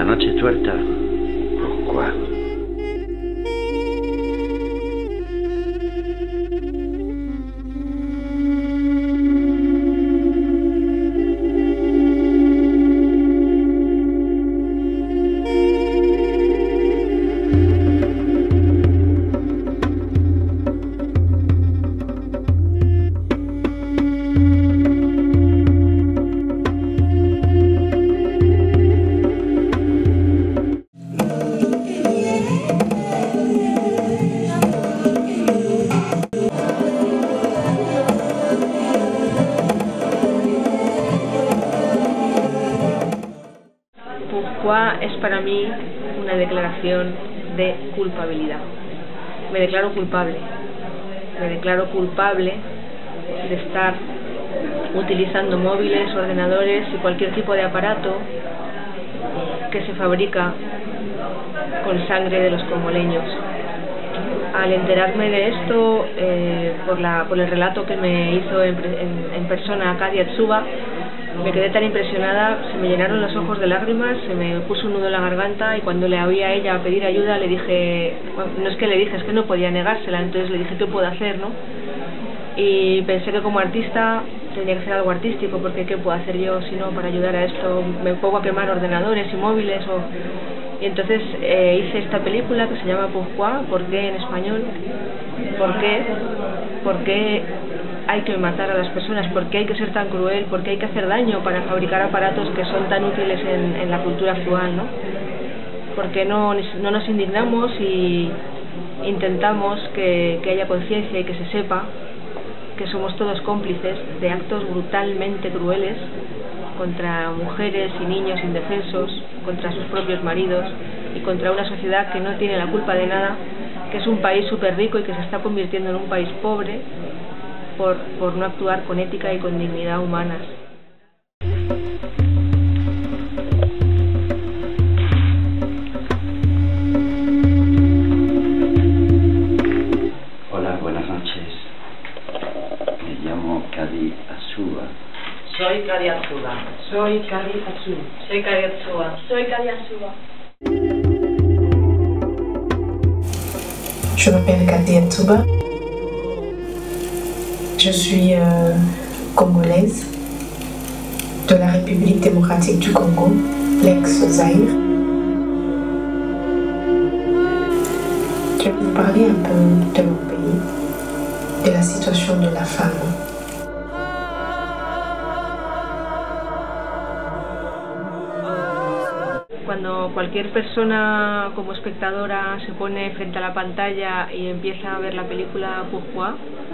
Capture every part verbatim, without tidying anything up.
noche tuerta. Pourquoi? Pourquoi es para mí una declaración de culpabilidad. Me declaro culpable. Me declaro culpable de estar utilizando móviles, ordenadores y cualquier tipo de aparato que se fabrica con sangre de los congoleños. Al enterarme de esto, eh, por, la, por el relato que me hizo en, en, en persona Kadia Tsuba, me quedé tan impresionada, se me llenaron los ojos de lágrimas, se me puso un nudo en la garganta y cuando le oí a ella pedir ayuda le dije, bueno, no es que le dije, es que no podía negársela, entonces le dije, ¿qué puedo hacer, no? Y pensé que como artista tenía que hacer algo artístico, porque ¿qué puedo hacer yo si no para ayudar a esto? Me pongo a quemar ordenadores y móviles o... Y entonces eh, hice esta película que se llama Pourquoi, ¿por qué en español? ¿Por qué? ¿Por qué hay que matar a las personas? ¿Por qué hay que ser tan cruel? ¿Por qué hay que hacer daño para fabricar aparatos que son tan útiles en, en la cultura actual, ¿no? ¿Por qué no, no nos indignamos y intentamos que, que haya conciencia y que se sepa que somos todos cómplices de actos brutalmente crueles contra mujeres y niños indefensos, contra sus propios maridos y contra una sociedad que no tiene la culpa de nada, que es un país súper rico y que se está convirtiendo en un país pobre por, por no actuar con ética y con dignidad humanas. Hola, buenas noches. Me llamo Kadia Tsuba. Soy Kadia Tsuba. Soy Kadia Tsuba. Soy Kadia Tsuba. Soy Kadia Tsuba. Je m'appelle Kadia Tsuba. Je suis euh, congolaise de la République démocratique du Congo, l'ex-Zaïre. Je vais vous parler un peu de mon pays, de la situation de la femme. Cuando cualquier persona como espectadora se pone frente a la pantalla y empieza a ver la película Pourquoi,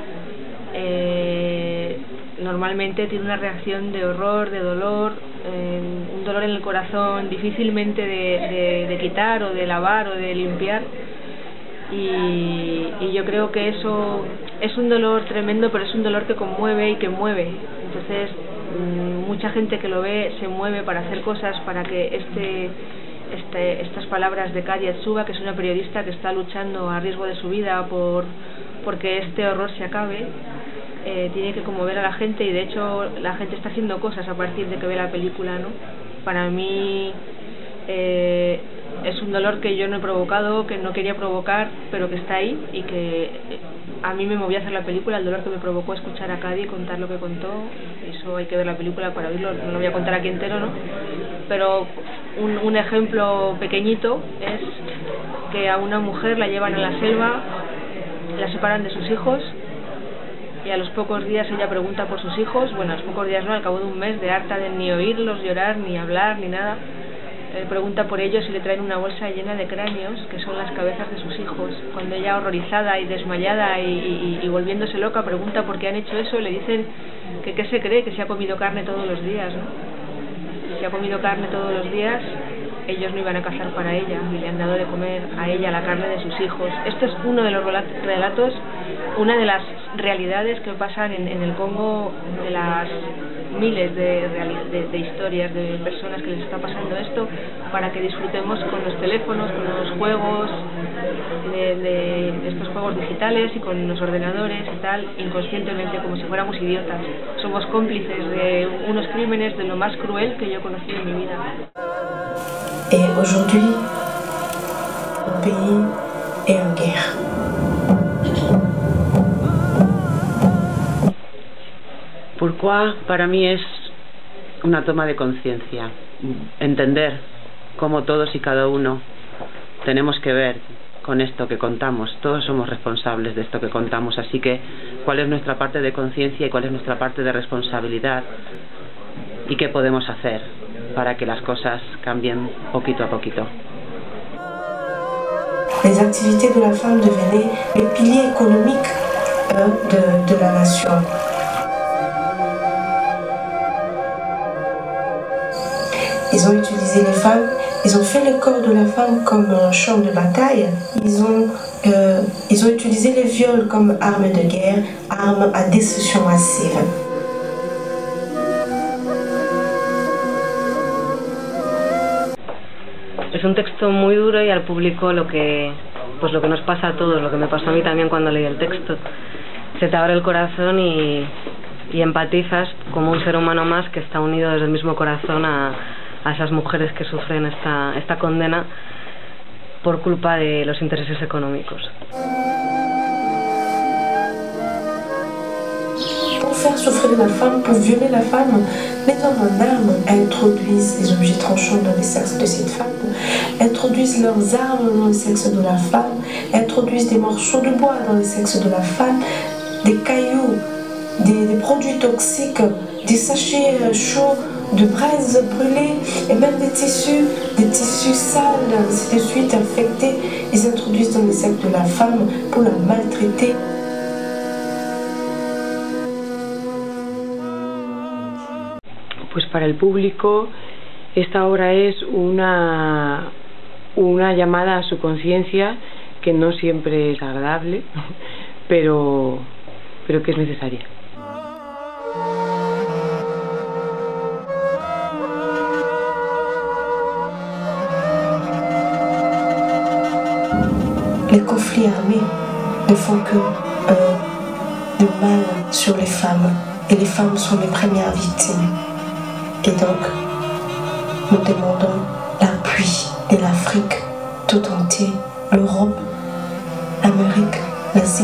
eh, normalmente tiene una reacción de horror, de dolor, eh, un dolor en el corazón difícilmente de, de, de quitar o de lavar o de limpiar, y, y yo creo que eso es un dolor tremendo, pero es un dolor que conmueve y que mueve. Entonces mucha gente que lo ve se mueve para hacer cosas para que este, este estas palabras de Kadia Tsuba, que es una periodista que está luchando a riesgo de su vida por porque este horror se acabe, eh, tiene que conmover a la gente, y de hecho la gente está haciendo cosas a partir de que ve la película, ¿no? Para mí eh, es un dolor que yo no he provocado, que no quería provocar, pero que está ahí y que a mí me movió a hacer la película, el dolor que me provocó escuchar a Kadia y contar lo que contó. Eso hay que ver la película para oírlo, no lo voy a contar aquí entero, ¿no? Pero un, un ejemplo pequeñito es que a una mujer la llevan a la selva, la separan de sus hijos y a los pocos días ella pregunta por sus hijos, bueno, a los pocos días no, al cabo de un mes, de harta de ni oírlos llorar, ni hablar, ni nada, eh, pregunta por ellos y le traen una bolsa llena de cráneos, que son las cabezas de sus hijos. Cuando ella, horrorizada y desmayada y, y, y volviéndose loca, pregunta por qué han hecho eso, le dicen que qué se cree, que se ha comido carne todos los días, ¿no? Si ha comido carne todos los días, ellos no iban a cazar para ella y le han dado de comer a ella la carne de sus hijos. Esto es uno de los relatos, una de las realidades que pasan en, en el Congo, de las miles de, de, de historias de personas que les está pasando esto, para que disfrutemos con los teléfonos, con los juegos, de, de, de estos juegos digitales y con los ordenadores y tal, inconscientemente, como si fuéramos idiotas. Somos cómplices de unos crímenes de lo más cruel que yo he conocido en mi vida. Et aujourd'hui, le pays est en guerre. Pourquoi, para mí es una toma de conciencia, entender cómo todos y cada uno tenemos que ver con esto que contamos. Todos somos responsables de esto que contamos, así que cuál es nuestra parte de conciencia y cuál es nuestra parte de responsabilidad y qué podemos hacer para que las cosas cambien poquito a poquito. Les activités de la femme devenaient les piliers économiques euh, de, de la nation. Ils ont utilisé les femmes, ils ont fait le corps de la femme comme un champ de bataille. Ils ont, euh, ils ont utilisé les viols comme arme de guerre, arme à destruction massive. Es un texto muy duro y al público lo que, pues lo que nos pasa a todos, lo que me pasó a mí también cuando leí el texto. Se te abre el corazón y, y empatizas como un ser humano más que está unido desde el mismo corazón a, a esas mujeres que sufren esta, esta condena por culpa de los intereses económicos. Pour faire souffrir la femme, pour violer la femme, les hommes en armes introduisent des objets tranchants dans le sexe de cette femme, introduisent leurs armes dans le sexe de la femme, introduisent des morceaux de bois dans le sexe de la femme, des cailloux, des, des produits toxiques, des sachets chauds de braises brûlées et même des tissus, des tissus sales, ainsi de suite infectés, ils introduisent dans le sexe de la femme pour la maltraiter. Pues para el público esta obra es una, una llamada a su conciencia que no siempre es agradable, pero, pero que es necesaria. Les conflits armés ne font que euh, de mal sur les femmes et les femmes sont les premières victimes. Et donc, nous demandons l'appui de l'Afrique tout entière, l'Europe, l'Amérique, l'Asie.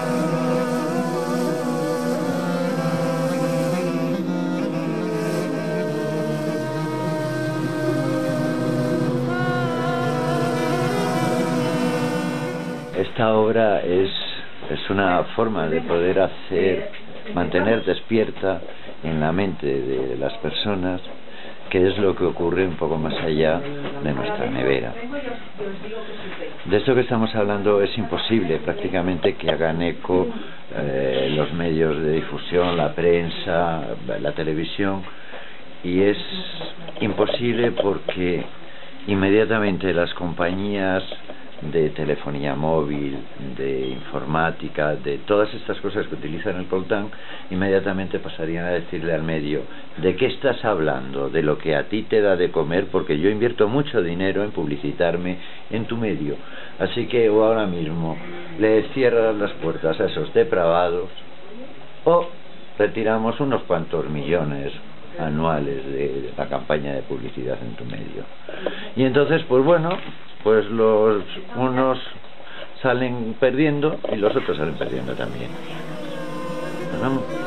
Esta obra es, es una forma de poder hacer, mantener despierta en la mente de las personas qué es lo que ocurre un poco más allá de nuestra nevera. De esto que estamos hablando es imposible prácticamente que hagan eco eh, los medios de difusión, la prensa, la televisión, y es imposible porque inmediatamente las compañías de telefonía móvil, de informática, de todas estas cosas que utilizan el coltán, inmediatamente pasarían a decirle al medio: ¿de qué estás hablando? De lo que a ti te da de comer, porque yo invierto mucho dinero en publicitarme en tu medio. Así que o ahora mismo le cierras las puertas a esos depravados o retiramos unos cuantos millones anuales de la campaña de publicidad en tu medio. Y entonces, pues bueno, pues los unos salen perdiendo y los otros salen perdiendo también. ¿No?